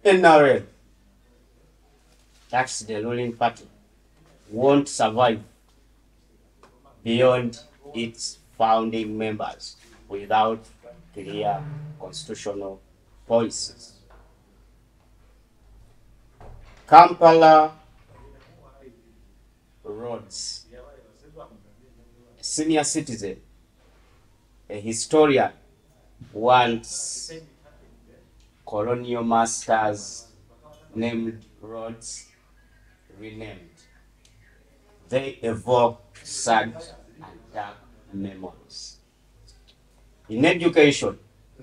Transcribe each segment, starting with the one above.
NRL, that's the ruling party, won't survive beyond its founding members without clear constitutional policies. Kampala Rhodes, a senior citizen, a historian, wants colonial masters named Rhodes renamed. They evoke sad and dark memories. In education,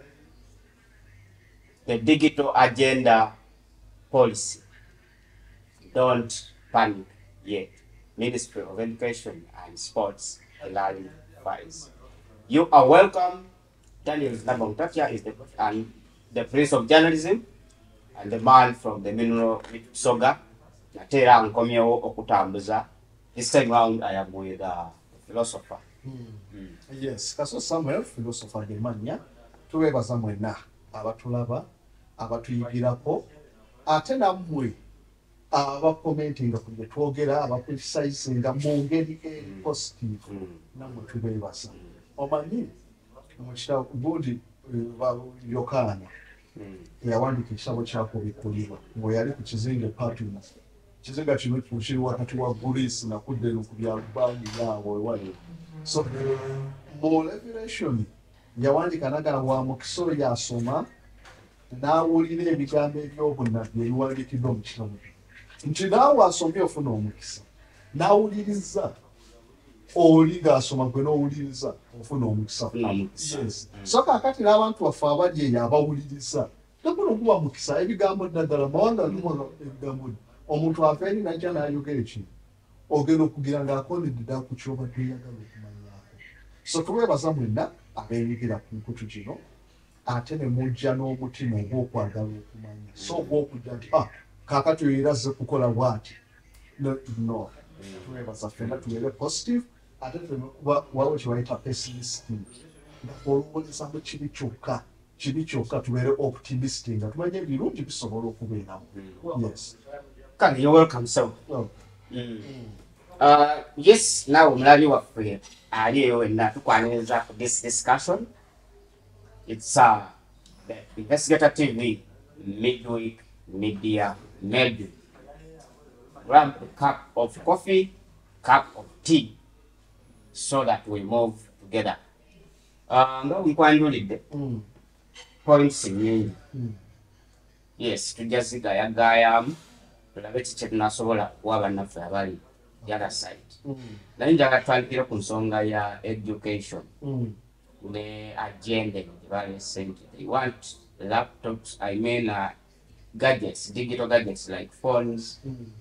the digital agenda policy, don't panic yet. Ministry of Education and Sports, Hilary Faiz. You are welcome. Daniel Nabongtatia is the Prince of Journalism and the man from the Mineral Soga. Natera Nkomyewo okutambuza. This time round I am with a philosopher. Yes, Kaso Samuel, philosopher Gemania, tuwebaza mwena abatulaba abatuyigirako ate nammwe abakomentinga ku bye twogera abacriticinga mu ngeri positive nammwe tubeebaza. Omanyi omukira gundi Yokaana yawandika ekitabo kyakubikulirwa ng'oyali ku kizinga Patmos. Kizinga kino kiri wakati wa Greece na kudde ku byalubani yaabwe wali. So mu Revelation yawandika nagala wa mukisa yasoma n'awulira ebigambo eby'obunnabbi ebiwandiikiddwa mu kitabo nti naawe asomye ofuna omukisa n'awuliriza oli ng'asoma gwe n'owuliriza ofuna omukisa. Yes. So kaakati n'abantu baffe abali eyo abawuliriza nakuno okuba mukisa ebigambo ddagala mawanga lumona ebigambo omuntu aveeri najja n'ayogera ekintu ogenda okugira ng'akonedde ddala ku kyobadde oyagala okumanyako. So tubeebaza mwenna abeenyigira ku nkutu kino ate ne mujja n'omutima ogw'okwagala okumanya so ogw'okujja nti kaakati oyo era azze kukola bw'ati no tubeebaza ffenna tubeere positive ate waliwo kye bayita pessimistic nga olowoolezamu kibi kyokka tubeere optimistic nga tumanye ebirungi bisobola okubeeramu. Yes. Kale, you're welcome, sir. Yes, now Mlali waffe aliyo wenna tukwaniriza ku this discussion. It's the Investigator TV midweek media medley. Grab a cup of coffee, cup of tea, so that we move together. Nga nkwanjulidde points nyingi. Yes, tujazigayagaayamu tulabe kiki tunasobola kuwa bannaffe abali the other side. Naye njagala twandikire ku nsonga ya education ne agenda gye baleese nti they want laptops, I mean gadgets, digital gadgets like phones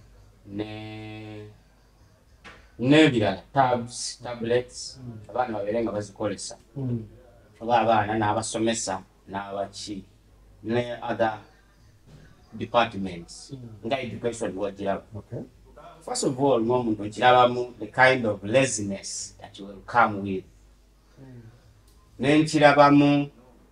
n'ebirala tabs, tablets, abaana babeere nga bazikolesa oba abaana n'abasomesa n'abaki ne other departments nga education wagiraba. First of all, ng'omuntu okirabamu the kind of laziness that you will come with. Nenkirabamu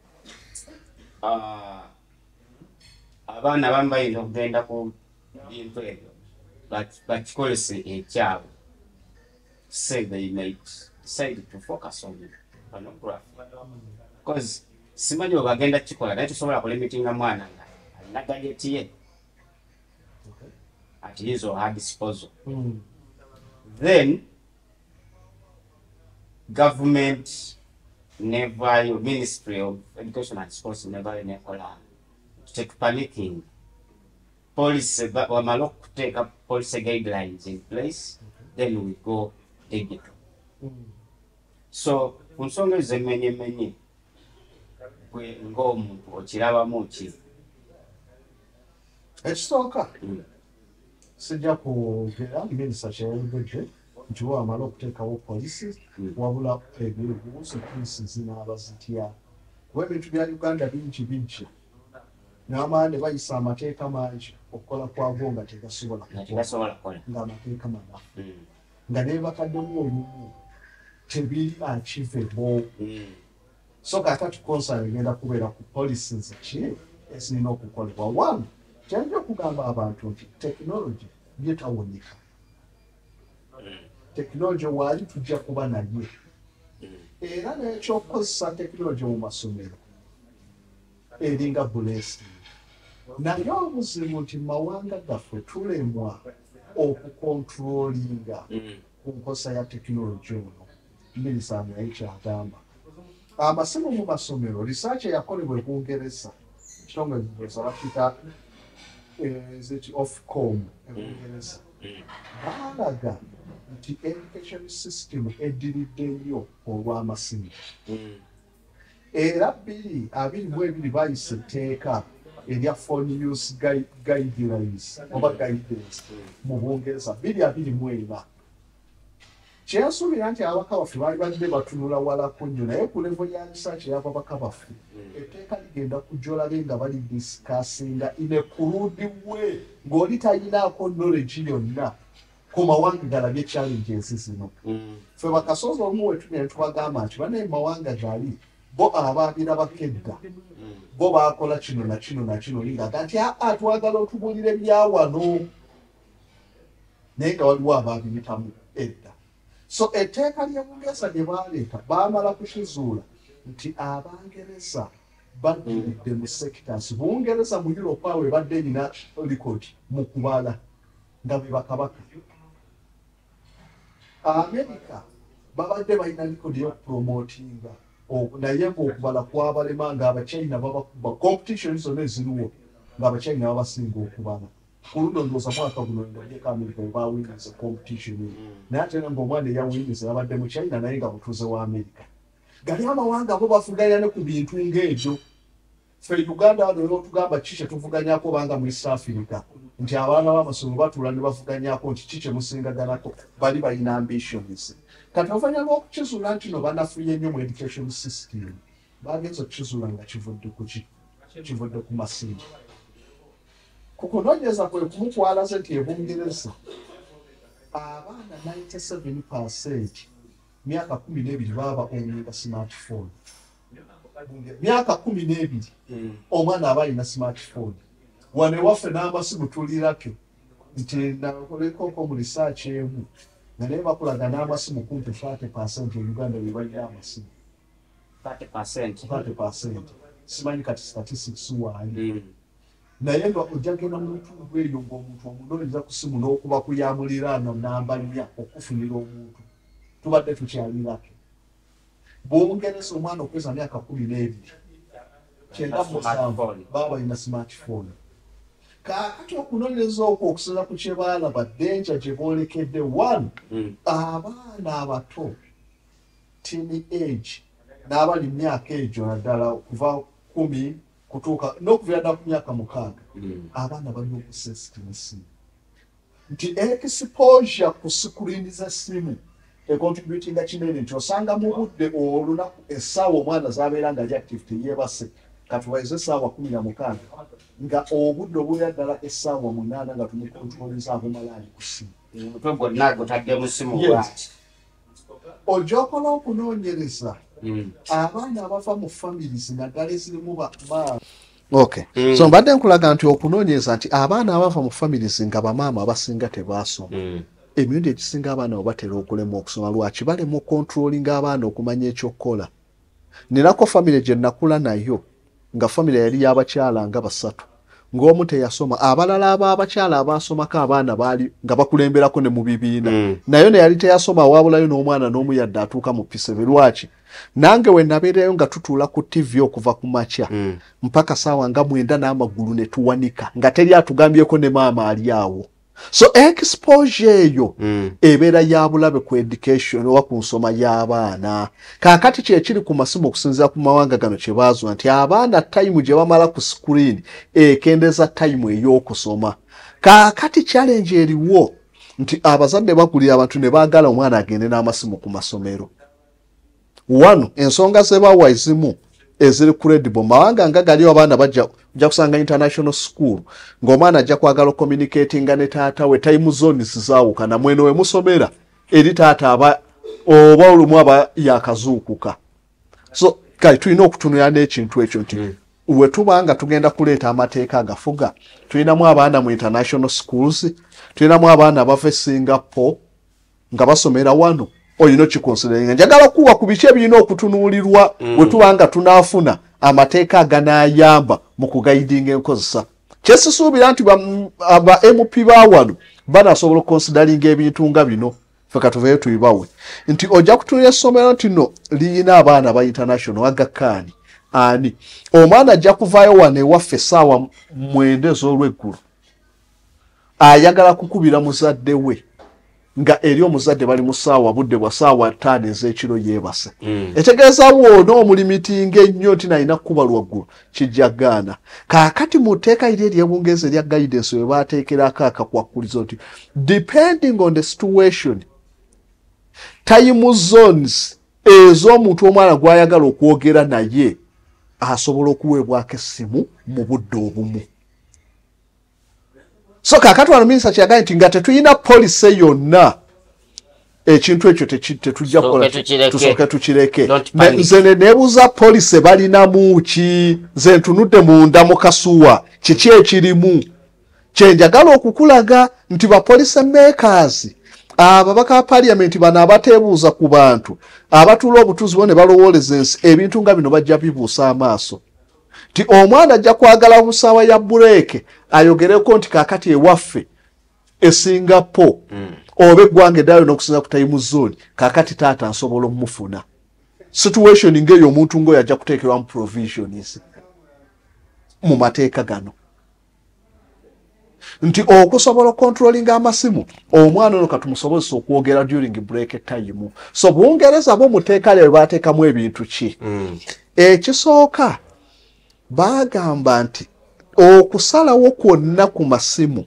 abaana abamu bayinza okugenda ku bintu ebyo bakikolese ekyabo. Say they may decide to focus on pornography. Because simanyi bwe bagenda kikola naye tusobola kulimitinga mwana nga alina gadgeti ye at his or her disposal. Then government never, Ministry of Education and Sports never take panicking. Police wamala okuteeka policy guidelines in place, then we go digital. So ku nsonga ezemenyemenye gwe ng'omuntu okirabamu ki? Ekisooka sijja kwogera minisita kyeyayogedde nti wamala okuteekawo polisi wabula ebibuuzo polisi zinaaba zitya kuba ebintu bya Uganda bingi n'amaani bayisa amateeka mangi okukola kwago nga tegasobola kukola ng'amateeka manafu nga neebakaddemu olumu tebiri achievable. So kakati concern egenda kubeera ku policies ki ezirina okukolebwa. One, Kyanja kugamba abantu nti technology yetawonyeka. Technology wali tujja kuba naye. Era n'ekyokukozesa technology mu masomero eringa blessing. Naye obuzibu nti mawanga gaffe tulemwa okukontrolinga ku nkozesa ya technology ono. Minisaamu naye kyagamba. Amasimu mu masomero research yakolebwa e Bungereza. Kitongole bakiyita Ofcom e Bungereza. Baalaga nti education system eddiridde nnyo olw'amasimu. Era 2022 bayise etteeka erya phone use guidelines oba guidance mu Bungereza 2024. Kyensuubira nti ababaka baffe baali badde batunula walako nnyo naye ku levo ya research y'ababaka baffe etteeka ligenda kujja olabe nga bali discussinga in a crude way ng'oli tayinaako knowledge yonna ku mawanga galabye challenges zino. Ffe bakasozi omu we tuli ne tubagamba nti banaye mawanga gali bo abaabirabako edda bo baakola kino na kino na kino lingaga nti twagala otubuulire byawano naye nga waliwo abaabiyitamu edda. So etteeka ly'Obungereza lye baaleeta baamala kukizuula nti Abangereza baddiridde mu sectors. Bungereza mu Europe awo ebadde erina record mu kubala nga be bakabaka. America babadde balina record y'okupromotinga naye ng'okubala kwabalema ng'Abachina babakuba competition zonna eziriwo ng'Abachina babasinga okubala. Ku luno ndowooza mwaka guno ndabyeko America we baawingiza competition eyo. Naye ate ng'omwana eyawingiza yabadde mu China naye nga mutuuze wa America. Gali amawanga bo bavuganya ne ku bintu ng'ebyo. Ffe Uganda wano n'otugamba ki kye tuvuganyako banga mu East Africa nti abaana b'amasomero batuula ne bavuganyako nti ki kye musingaganako bali balina ambitions. Kati oluvannyuma lw'okukizuula nti no banafuye nnyo mu education system bagenza okukizuula nga kivudde ku ki? Kivudde ku masimu. Ku kunoonyeza kwe kumu kwalaze nti e Bungereza abaana 97% myaka 12 baba omwinga smartphone. Myaka 12 omwana aba alina smartphone. Wane waffe n'amasimu tulirako nti nakoleko mu research emu nga naye bakulaga n'amasimu kumpi 30% e Uganda be balina amasimu. 30%. Simanyi kati statistics wange. Naye nga ojja genda mu bitundu ebyo ng'omuntu omunoonyeza ku simu n'okuba kuyamuliraano namba 4 okufunira omuntu. Tubadde tukyalirako. Bungereza omwana okweza myaka 12 kyenda baba balina smartphone. Kaakati okunoonyeza okwo okusinza ku kye baalaba ddenja gye boolekedde 1 abaana abato teen age n'abali myaka egyo naddala okuva 10 kutuuka n'okuviira ddala ku myaka 6 abaana balina okussa esimu essimu. Nti exposure ku sikuriini z'essimu econtributinga kinene nti osanga mu budde olunaku essaawa omwana z'abeera nga active teyeebase katuwaize essaawa 16 nga obudde obubeera ddala essaawa 8 nga tumukontroliza abumala ali ku ssimu. Omutwe gwonna gutadde mu ssimu bw'ati. Ojja okola okunoonyereza abaana abava mu families naddala ezirimu bamaama. Okay. So mbadde nkulaga nti okunoonyereza nti abaana abava mu families nga bamaama abasinga tebaasoma. Emirundi egisinga abaana batera okulemwa okusoma lwaki balema okontrolinga abaana okumanya ekyokukola. Nirako famire gye nakula nayo nga famire yali y'abakyala nga 3 ng'omu teyasoma abalala ab'abakyala abaasomako abaana baali nga bakulemberako ne mu bibiina nayo ne yali teyasoma waabulayo n'omwana n'omu yadde atuuka mu pisebe lwaki nange we nabeerayo nga tutuula ku TV okuva ku makya mpaka saawa nga 9 n'amagulu ne tuwanika nga teri atugambyeko ne maama ali awo. So exposure eyo ebeera ya bulabe ku education oba ku nsoma y'abaana. Kaakati kye kiri ku masimu okusinziira ku mawanga gano kye baazwa nti abaana time gye bamala ku screen ekendeza time ey'okusoma. Kaakati challenge eriwo nti abazadde bagulira abantu ne baagala omwana agende n'amasimu ku masomero. 1 ensonga ze bawa ezimu eziri credible mawanga nga gali abaana bajja kusanga international school ng'omwana ajja kwagala communicating ne taata we time zones zaawukana mweno we musomera eri taata aba olumu aba yakazuukuka. So kale tulina okutunula n'ekintu ekyo nti we tubanga tugenda kuleeta amateeka agafuga tulinamu abaana mu international schools tulinamu abaana bava Singapore nga basomera wano olina kikonsideringa njagala kuwa ku biki ebirina okutunuulirwa we tubanga tunaafuna amateeka aganayamba mu kugaidinga enkozesa kyesisuubira nti aba MP ba wano banasobola okukonsideringa ebintu nga bino ffe katuveeyo tubibawe nti ojja kutunula essomero nti no liyina abaana ba international agakaani ani omwana ajja kuvaayo wano ewaffe essaawa 9 ez'olweggulu ayagala kukubira muzadde we nga eri omuzadde bali mu ssaawa budde bwa ssaawa 5 ez'ekiro yeebase etegeeza bwona omulimitinga ennyo nti nalina kukuba lwaggulu kijja gaana kaakati mu tteeka iri eryebungereza erya guidance we baateekerako akakwakkulizo nti depending on the situation time zones ez'omuntu omwana gw'ayagala okwogera naye asobola okuweebwako essimu mu budde obumu so kaakati wano minisita kyeyagaye nti nga tetulina policy yonna ekintu ekyo tetujja kukola tusooke tukireke nze nebuuza policy balinamu ki nze ntunudde munda mu kasuwa kiki ekirimu kyenjagala okukulaga nti ba policy makers ababaka ba parliament bano abateebuuza ku bantu abatuula obutuuzi bo ne balowooleza ensi ebintu nga bino bajja bibuusa amaaso ti omwana ajja kwagala mu ssaawa ya bureeke ayogereko nti kaakati ewaffe e Singapore oba eggwanga eddala n'okusinza ku time zone kaakati taata nsobola omufuna situation ng'eyo omuntu ng'oyo ajja kuteekerwamu provisions mu mateeka gano nti okusobola controlling amasimu omwana ono katumusobozesa okwogera during break time so Bungereza bo muteeka lye baateekamu ebintu ki ekisooka bagamba nti okusalawo kwonna ku masimu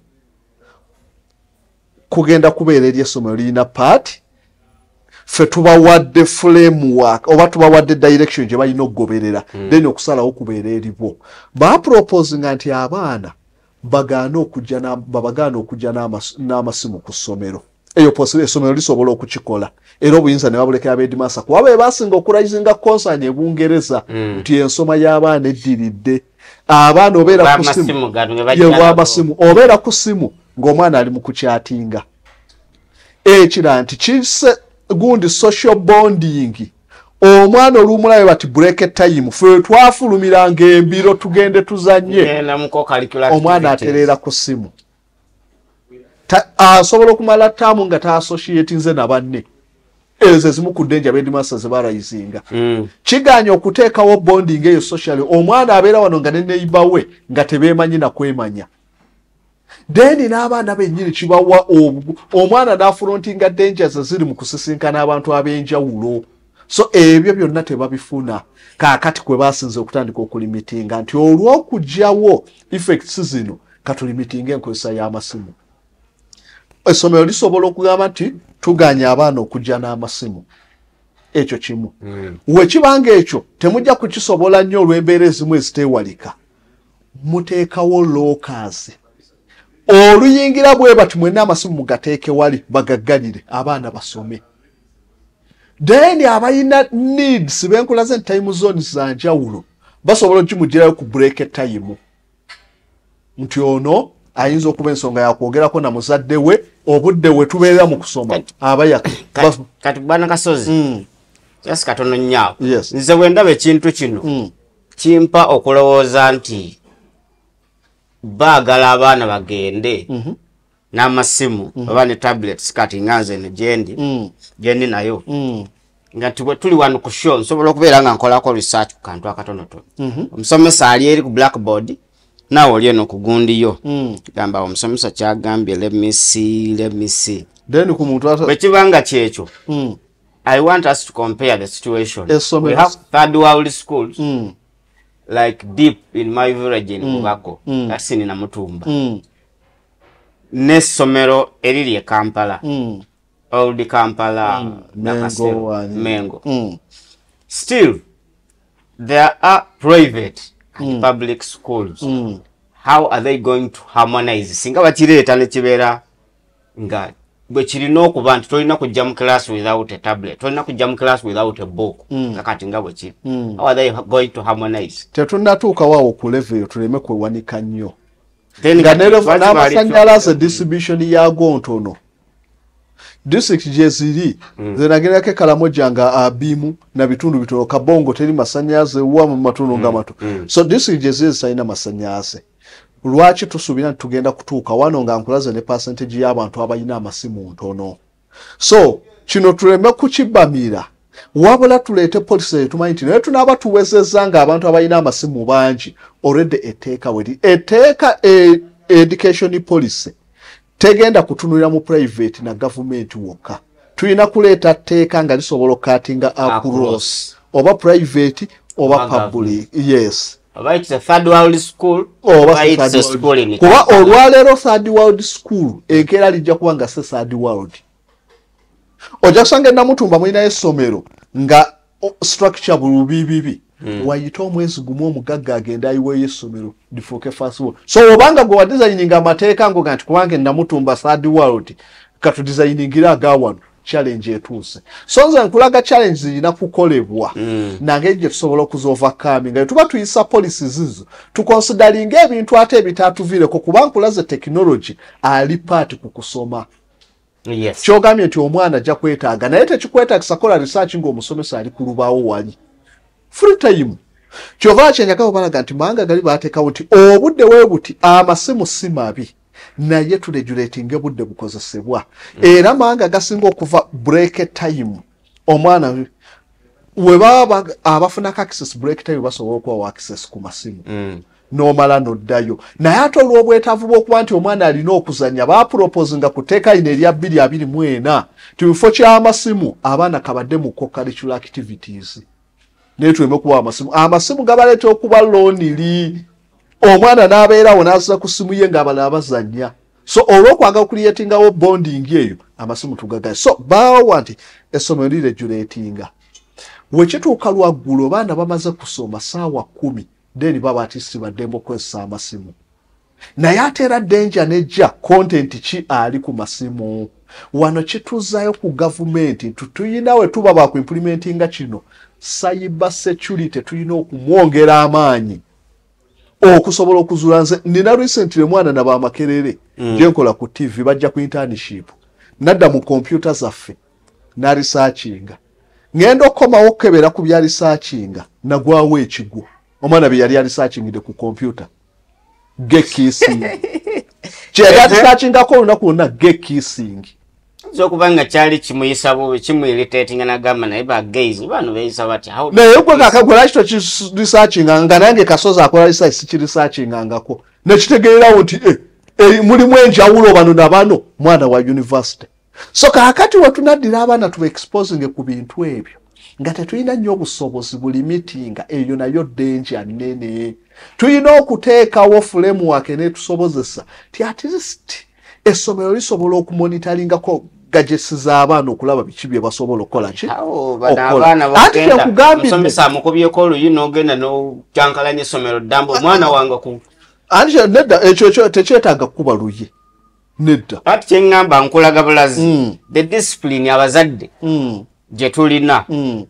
kugenda kubeera eri essomero lirina paati ffe tubawadde framework oba tubawadde direction gye balina okugoberera then okusalawo kubeera eribo baproposinga nti abaana babagaana okujja n'amasimu ku ssomero eyo essomero lisobola okukikola era obuyinza ne babulekera beedimasa kuba be basinga okurayizinga concern ebungereza nti ensoma y'abaana eddiridde abaana obeera ku simu yew'amasimu obeera ku simu ng'omwana ali mu kukyatinga ekira nti kise gundi social bonding omwana olumulabe bati break time fwe twafulumiranga embiro tugende tuzanye omwana atereera ku simu asobola okumala ttaamu nga ta-associatinze na banne ezo ezimu ku ddenja beedimasa ze barayizinga kiganya okuteekawo bonding eyo socially omwana abeera wano nga ne neighbor we nga tebeemanyi nakwemanya then n'abaana bennyini kibawa omwana n'afrontinga dangers ziri mu kusisinkana abantu ab'enjawulo so ebyo byonna tebabifuna kaakati kwe basinze okutandika okulimitinga nti olw'okugyawo effects zino katulimitinga enkozesa y'amasimu essomero lisobola okugamba nti tuganya abaana okujja n'amasimu ekyo kimu wekibanga ekyo temujja kukisobola nnyo olw'embeera ezimu eziteewalika muteekawo lockers oluyingira bwe bati mwenna amasimu mugateeke wali bagaggalire abaana basome then abayina needs benkulaze nti time zones za njawulo basobola okimugirayo ku break time nti ono ayinza okuba ensonga yakwogerako na muzadde we obudde we tubeera mu kusoma abayaka kati bwana Kasozi just katono nnyo nze bwe ndaba ekintu kino kimpa okulowooza nti baagala abaana bagende n'amasimu oba ne tablets kati nga nze ne gyendi nayo nga tuli wano ku show nsobola okubeera nga nkolako research ku kantu akatonotono omusomesa ali eri ku blackboard naawe oli eno ku gundi yo gamba omusomesa kyagambye let me see then ku muntu bwe kibanga kyekyo I want us to compare the situation. We have third world schools like deep in my village in Bugako that's in Namutumba n'essomero eriri e Kampala old Kampala Mengo still there are private and public schools how are they going to harmonize singa bakireeta ne kibeera nga bwe kirina okuba nti tolina kujja mu class without a tablet, tolina kujja mu class without a book. Kakati nga bwe kiri. How are they going to harmonize? Tetunnatuuka waawo ku level eyo tuleme kwewanika nnyo. Nga n'amasannyalaze distribution yago ntono. District gye ziri zenagerako ekalamoja nga abimu na bitundu bitono Kabongo teri masannyalaze wa mu matundu nga mato. So district gye ziri zirina masannyalaze. Lwaki tusuubira tugenda kutuuka wano nga nkulaze ne percentage y'abantu abalina amasimu ntono. So kino tuleme kukibamira wabula tuleete policy tumanyi nti naye tunaaba tuwezezza nga abantu abalina amasimu bangi already eteeka education policy tegenda kutunulira mu private na government wokka. Tulina kuleeta tteeka nga lisobola okatinga across oba private oba public. Yes. Oba it's a third world school oba it's a school in kuba olwaleero third world school enkeera lijja kuba nga se third world. Ojja kusanga Namutumba mulina essomero nga structure bulubibibi wayita omwezi gumu omugagga agenda ayiweeyo essomero lifuuke first world. So obanga gwe wadesigninga amateeka ngo ganti kubange Namutumba third world katu designingira agawano challenge etuuse. So nze nkulaga challenge zirina kukolebwa nange gye tusobola okuzovercome nga tuba tuyisa policies zizo tuconsidering ebintu ate ebitatuviireko kuba nkulaze technology ali part ku kusoma. Yes. Kyogambye nti omwana ajja kwetaaga naye tekikwetaagisa kola research ng'omusomesa ali ku lubaawo wali. Free time. Kyova kyenjagala balaga nti manga gali baateekawo nti obudde weebuti amasimu si mabi naye turegulating budde bukozesebwa. Era manga gasinga okuva break time omwana we baba abafuna access break time basobola okuwa access ku masimu. Nomala noddayo naye ate olw'obwetaavu bw'okuba nti omwana alina okuzannya bapropose nga kuteeka ine erya 2024 tibifo ky'amasimu abaana kabadde mu co-curricular activities naye tuleme kuba amasimu gabaleeta okuba lonely omwana n'abeerawo n'azza ku simu ye ng'abalala bazannya. So olw'okwagala creatingawo bonding eyo amasimu tugagaye. So baawa nti essomero liregulatinga wekituuka lwaggulu baana bamaze kusoma ssaawa 10 then baba artisti badembo kwesa amasimu. Naye ate era danger nejja content ki ali ku masimu. Wano kituzayo ku government tuyina we tuba ba ku implementinga kino cyber security tuyina okumwongera amaanyi okusobola okuzula. Nze nina recently mwana na ba Makerere je nkola ku TV bajja ku internship nadda mu computer zaffe na researchinga ngendo komawo okebera ku bya researchinga nagwawo ekigwo omwana bye yali researching ku computer gekissing kyega researching ko lunaku na gekissing so kubanga kyali kimuyisa bubi kimuyiritating na gamba naye ba gays bano beeyisa bati how naye gwe kakagula kito ki researching nga nange kasoza akola research ki researching ngako ne kitegeerawo nti mulimu enjawulo bano na bano mwana wa university. So kakati watunadira abaana tu exposing ku bintu ebyo nga tetulina nnyo obusobozi buli mitinga eyo nayo danger nene. Tulina okuteekawo framework enetusobozesa ti at least essomero lisobola okumonitoringako gadgets z'abaana okulaba biki bye basobola okukola ki. Ate kyekugambye musomesa amukubyeko oluyina ogenda n'okyankalanya essomero ddamba omwana wange ku anje nedda ekyo tekyetaaga kuba luye nedda. Ati kyeŋŋamba nkulaga bulazi the discipline abazadde gye tulina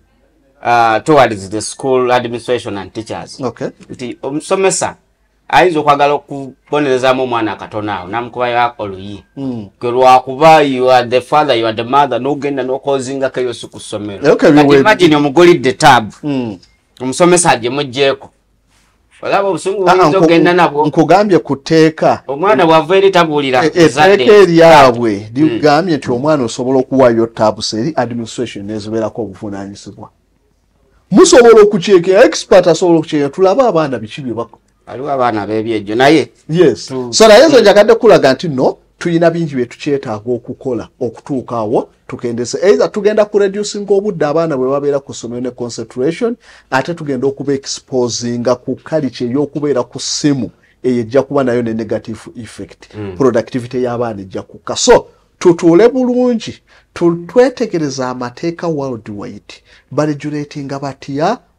towards the school administration and teachers. Okay. Nti omusomesa ayinza okwagala okubonerezaamu omwana akatono awo namukubayo oluyi gwe lwakuba you are the father you are the mother n'ogenda n'okozingako eyo si ku ssomero. Imagine omugulidde tab omusomesa agyemugjeeko olaba obusungu buyinza ogenda nabwo. Nkugambye kuteeka omwana bw'ava eri tabuulira etteeka eryabwe ligambye nti omwana osobola okuwaayo tabs eri administration nezibeerako obuvunaanyizibwa. Musobola okukyekera expert asobola okukyekera tulaba abaana biki bye bako aliwo abaana b'ebyejjo naye yes so naye nze njagadde kulaga nti no tulina bingi bye tukyetaaga okukola okutuuka awo tukendese either tugenda ku reducing obudde abaana bwe babeera ku ssomero ne concentration ate tugenda okuba exposinga ku culture ey'okubeera ku ssimu eyo ejja kuba nayo ne negative effect productivity y'abaana ejja kukka. So tutuule bulungi twetegereza amateeka worldwide baregulatinga batya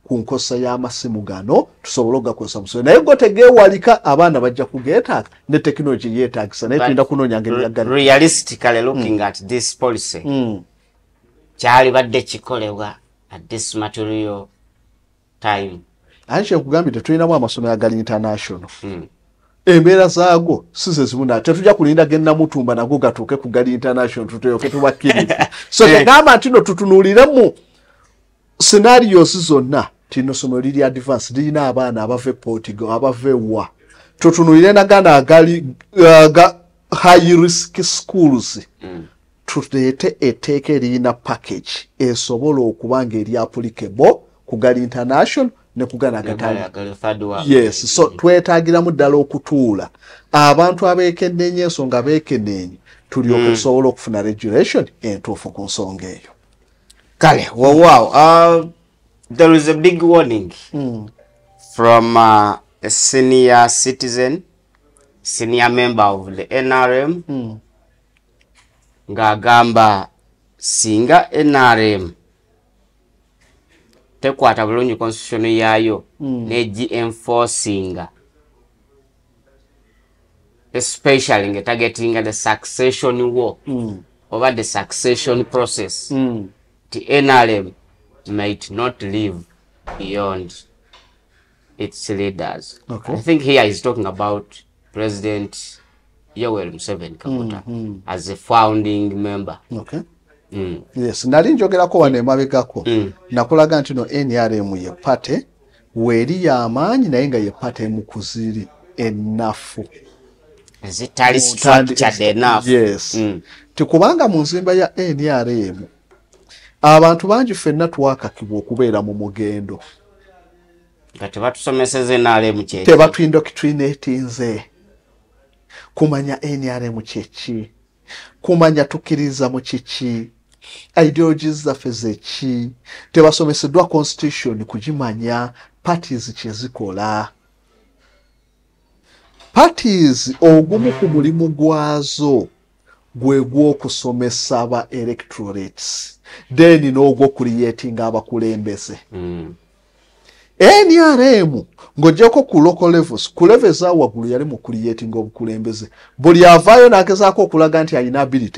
ku nkosa y'amasimu gano tusobole okugakozesa mu ssomero naye go tegeewalika abaana bajja kugeetaaga ne tekinologi yeetaagisa naye tulina kunoonya ngeri yaggala realistically looking at this policy kyali badde kikolebwa at this material time ate kyekugambye tetulinamu amasomero agali international embeera zaago si ze zimu tetujja kulinda gennamutumba nago gatuuke ku gali international tuteyoke tubakkiriza so tegamba nti no tutunuuliremu scenarios zonna tino somero liri advance lirina abaana abava Portugal abava ewa tutunuulire nagana agali high risk schools tuleete etteeka eriyina package esobola okuba nga eri applicable ku gali international ne kugana agatali yes so twetaagiramu ddala okutuula abantu abeekenneenye ensonga beekenneenye tulyoke tusobole okufuna regulation entuufu ku nsonga eyo kale wow there is a big warning from a senior citizen senior member of the NRM ng'agamba singa NRM tekwata bulungi constitution yaayo neji enforcinga especially nge targeting the succession war over the succession process the NRM might not live beyond its leaders. Okay. I think here he's talking about President Yoweri Museveni Kaguta as a founding member. Okay. Yes, nali njogerako wano emabegako nakulaga nti no NRM ye pate weri y'amaanyi naye nga ye pate mu kuziri ennafu zitali structured enough. Yes. Tikubanga mu nzimba ya NRM abantu bangi ffenna twakakibwa okubeera mu mugendo nga tebatusomeseze NRM kyeki tebatwindoctrinatinze kumanya NRM kyeki kumanya tukkiriza mu kiki ideologies zaffe zeki tebasomeseddwa constitution kugimanya parties kyezikola parties ogumu ku mulimu gwazo gwe gw'okusomesa aba electorates then n'ogwo creating abakulembeze NRM ng'oggyako ku local levels ku levels awaggulu yali mu creating obukulembeze buli avaayo n'agezaako okulaga nti alina ability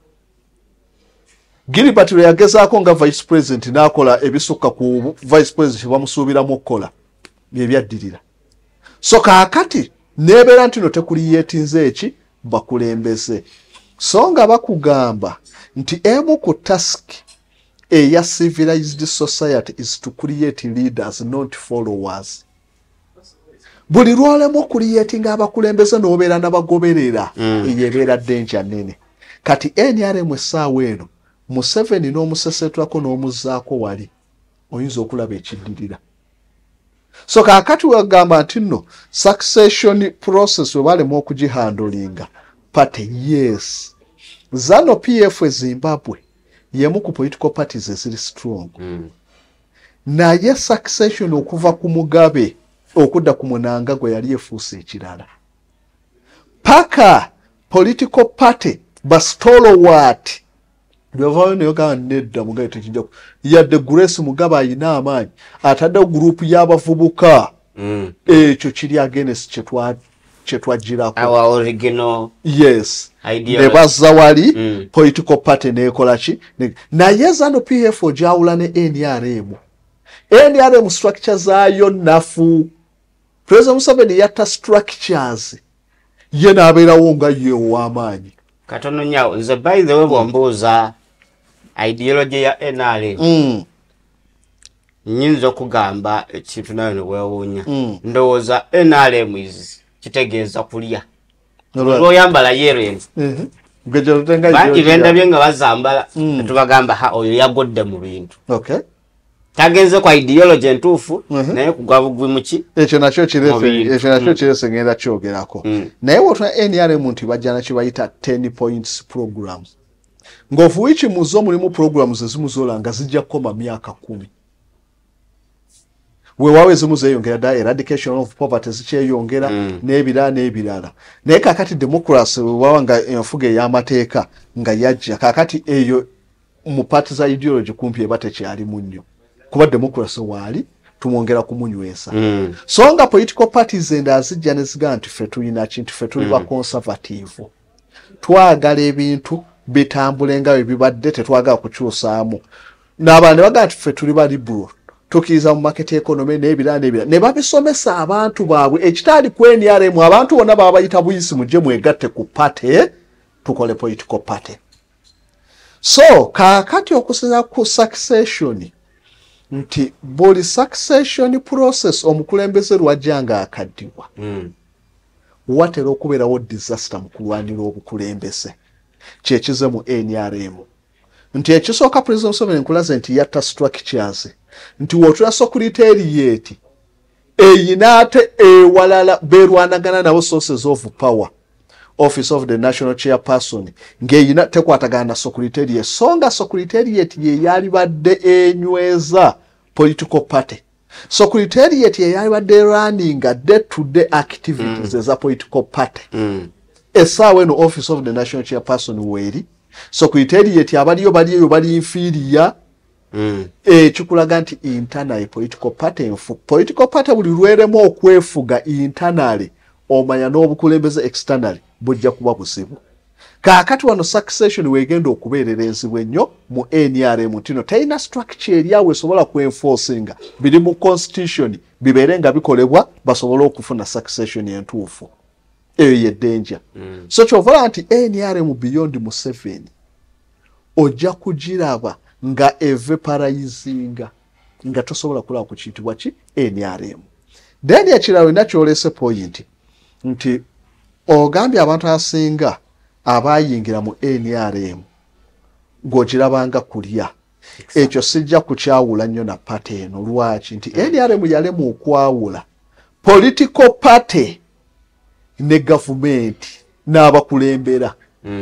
Gilbert lwe yagezaako nga vice president n'akola ebisukka ku vice president bamusuubiramu okukola byebyaddirira so kaakati nebeera nti no tekuliyeetinze eki bakulembeze so nga bakugamba nti emu ku task eya civilized society is to create leaders not followers buli lwolemu creating abakulembeze n'obeera n'abagoberera eyebeera danger nene kati NRM essaawa eno Museveni n'omusesetwako n'omuzzaako wali oyinza okulaba ekiddirira so kaakati wagamba nti nno succession process we balemu okugihandolinga party yes Zanu PF Zimbabwe yemu ku political parties eziri strong naye succession okuva ku Mugabe okudda ku Mnangagwa yali efuuse ekirala paka political party bastolowat Lwavaayo nayo gaa nedda Mugabe tekijja yadde Grace Mugabe ayina amaanyi ataddewo gurupu y'abavubuka ekyo kiri against kyetwagirako our original yes idea ne bazza wali political party nekola ki naye Zanu PF ojawula ne NRM structure zaayo nafu President Museveni yatta structures ye n'abeerawo nga ye ow'amaanyi katono nyawo nze by the way bwombuuza ideology ya NRM nyinza okugamba ekintu nayo neweewuunya ndowooza NRM kitegeeza kulya olwoyambala yerenzi bangi bendabye nga bazambala netubagamba oyo yagodde mu bintu tagenze kwa ideology entuufu naye kugwa bugwi muki ekyo nakyo kirese ngenda kyogerako naye wotuna NRM nti bajja nakyo bayita 10 points programs ng'ofuwiiki muzo mulimu programs ezimu zola nga zijja kukoma myaka 10 weewawo ezimu zeeyongera ddala eradication of poverty zikyeyongera n'ebirala naye kaakati democracy weewawa nga enfuga ey'amateeka nga yajja kaakati eyo mu party za ideology kumpi eba tekyalimu nnyo kuba democracy waali tumwongera kumunywesa so nga political parties enda zijja ne ziga nti ffe tulina kintu ffe tuli ba conservative twagala ebintu bitambule nga bwe bibadde tetwagala kukyusaamu n'abantu ne baga nti ffe tuli ba liberal tukiriza mu market economy n'ebira ne babisomesa abantu baabwe ekitali ku NRM abantu bonna baba bayita buyisi mujje mwegatte ku party tukole political party so kakati okusinza ku succession nti buli succession process omukulembeze lwajjanga akaddiwa watera okubeerawo disaster mu kulwanira obukulembeze kyekize mu NRM nti ekisooka President Museveni nkulaze nti yatta structures nti wotula secretariat eyinaate ewalala beerwanagana nabo sources of power Office of the National Chairperson ngeyina tekwatagana na secretariat songa secretariat ye yali badde enyweza political party secretariat ye yali badde running day to day activities za political party esawe no Office of the National Chairperson weri secretariat abaliyo bali inferior chikulaga nti internal political party political party buli lweremu okwefuga internally omanya n'obukulembeze externally bujja kuba busibu kakati wano succession wegenda okubeerera enzibu ennyo mu NRM tino tayina structure eriawe esobola kuenforcinga biri mu constitution bibeere nga bikolebwa basobole okufuna succession entuufu eyo ye danger so kyovola nti NRM beyond Museveni ojja kugiraba nga evaporizinga nga tosobola kulaba ku kiyitibwa ki NRM then ekiralo nakyolese point nti ogambye abantu asinga abayingira mu NRM ng'ogirabanga kulya ekyo sijja kukyawula nnyo na party eno lwaki nti NRM yalemu okwawula political party ne government n'abakulembera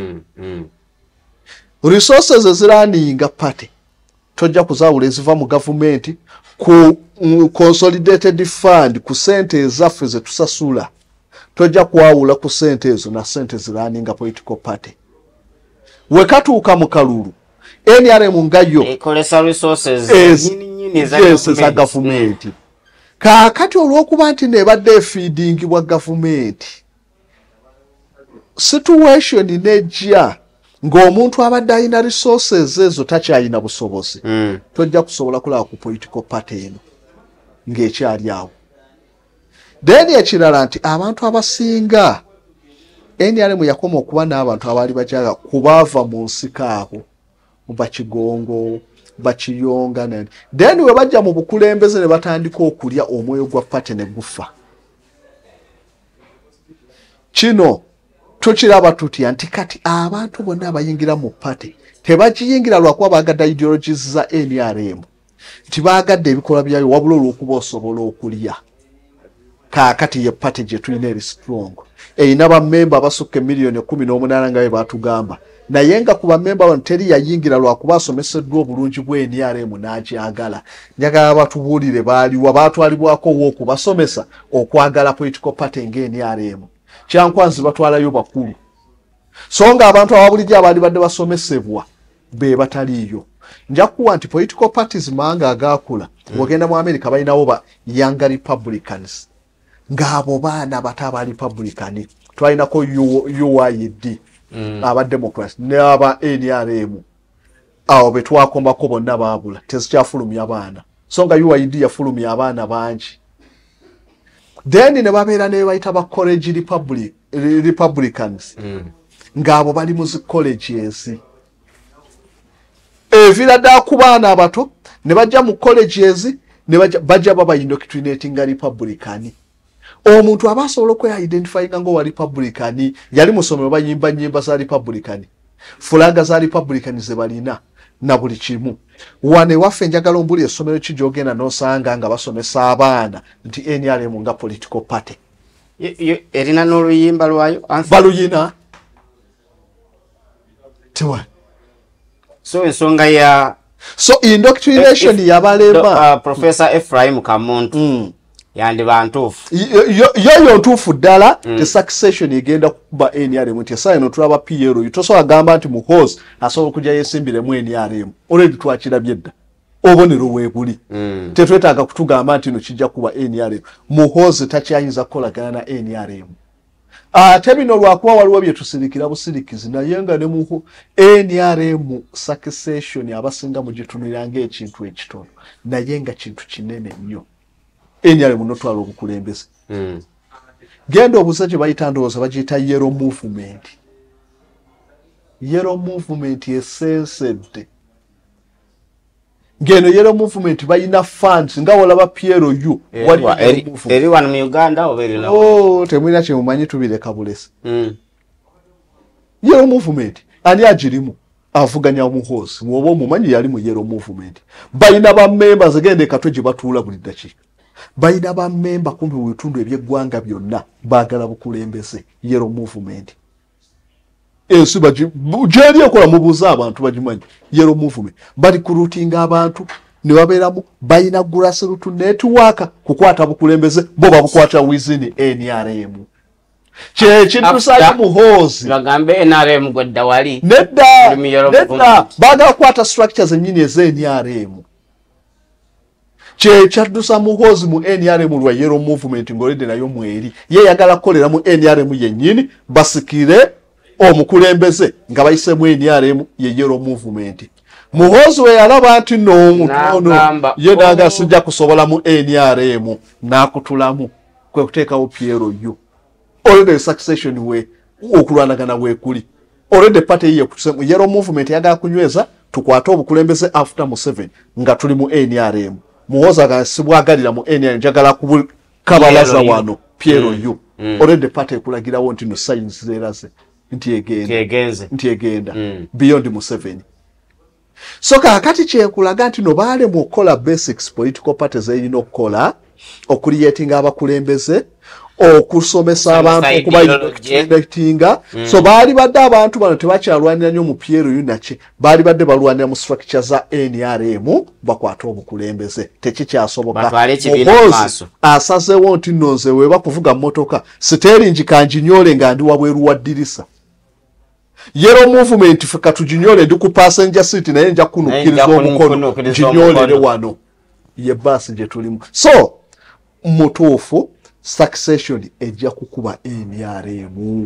resources eziraninga party tojja kuzaawula eziva mu government ku consolidated fund ku sente ezaffe ze tusasula tojja kuwawula ku sente ezo na sente ziraninga political party wekatuuka mu kalulu NRM ngayo ekolesa resources nyini za government kakati olw'okuba nti nebadde feeding bwa government situation nejja ng'omuntu abadde alina resources ezo takyalina busobozi tojja kusobola kulaba ku political party eno ng'ekyali awo then ekirala nti abantu abasinga NRM yakoma okuba n'abantu abaali bajaga kubaava mu nsika abo bakigongo bakiyonga then we bajja mu bukulembeze ne batandika okulya omwoyo gwa party ne gufa kino tukiraba tutya nti kati abantu bonna abayingira mu party tebagiyingira lwakuba bagadde ideologies za NRM tibagadde ebikola byayo wabula olw'okuba osobola okulya kakati ye party gye tulina eri strong eyina bammemba abasukka emiliyoni 18 nga bwe batugamba naye nga ku bammemba bano teri yayingira lwakuba asomeseddwa obulungi bwa NRM n'agyagala njagala batubuulire baaliwa baatwalibwako w'okubasomesa okwagala political party nga NRM kyankwanzi batwalayo bakulu so nga abantu ababulijjo abaali badde basomesebwa be bataliiyo nja kuwa nti political parties manga agakula ogenda mu America balinawo ba young Republicans ng'abo baana bato aba Republican twalinako UYD aba Democrats n'aba NRM awo betwakombako bonna baabula tezikyafulumya abaana so nga UYD yafulumya abaana bangi then ne babeera ne bayita ba college Republicans ng'abo bali mu colleges evirada ku baana abato ne bajja mu colleges ne bajja baba indoctrinating Republican omuntu abasobola okwe identifying ngo wa Republican yali musomero bayimba nyimba za Republican fulaga za Republican ze balina na buli kimu wane waffe njagala ombuli essomero kijogenda n'osanga nga basomesa abaana nti NRM nga political party erina n'oluyimba lwayo baluyina tewa so ensonga ya so indoctrination yabalema Professor Ephraim Kamuntu yandi bantufu yo ntufu ddala the succession egenda kuba NRM nti esayi no tulaba PRO tosobola gamba nti muhozi asobola kujja yesimbire mu NRM already twakirabye dda obonero webuli tetwetaaga kutugamba nti no kijja kuba NRM. Muhoozi takyayinza kukolagana na NRM. Ate bino lwakuba waliwo bye tusirikira busirikizi naye nga ne mu NRM succession abasinga mugitunira ng'ekintu ekitono naye nga kintu kinene nnyo. NRM notwala obukulembeze. Genda obuze gye bayita ndowooza bagiyita yellow movement. Yellow movement esensedde. Ngeno yellow movement bayina funds nga walaba PLU eri wano mu Uganda oberera. Temwina kye mumanyi tubireka bulesi. Yellow movement ani agirimu avuganya Muhoozi mwoba omumanyi yali mu yellow movement. Bayina ba members gende katwe gye batuula buli dakiika. Bayina ba member kumbi mu bitundu eby'eggwanga byonna baagala bukulembeze yellow movement. Ensuba jeri ekola mubuuza abantu bagimanyi yellow movement bali kurutinga abantu ne babeeramu bayina grassroots network kukwata bukulembeze bo babukwata within NRM. Kintusaayo Muhoozi bagambe NRM gwedda wali nedda baagala kukwata structures ennyini ez'NRM. Kyaddusa Muhoozi mu NRM lwa yellow movement ng'olidde nayo mweri ye yagala kukolera mu NRM yennyini basikire omukulembeze nga bayise mu NRM ye yellow movement. Muhoozi we yalaba nti no ye nanga sijja kusobola mu NRM n'akutulamu kwe kuteekawo PLU. Already succession we okulwanagana weekuli. Already party ye kusemu yellow movement yagala kunyweza tukwate obukulembeze after Museveni nga tuli mu NRM. Muhoozi agasibwagalira mu NRM njagala kubukabalaza wano PLU. Already party ekulagirawo nti no signs zeraze. Nti egenda beyond Museveni. So kakati kyekulaga nti no baale mu kola basics political parties erina okukola okuliyetinga abakulembeze okusomesa abantu okubayinga so baali badde abantu bano tebakyalwanira nnyo mu PLU naki baali badde balwanira mu structure za NRM bakwata obukulembeze tekikyasoboka. Muhoozi asazeewo nti nonze weeba kuvuga mmotoka siteeringi kanjinyole nga ndi wabweru wa ddirisa. Yellow movement fika tujinyole ndi ku passenger seat naye nja kunukiriza omukono jinyolere wano ye bus gye tulimu. So mutuufu succession ejja kukuba NRM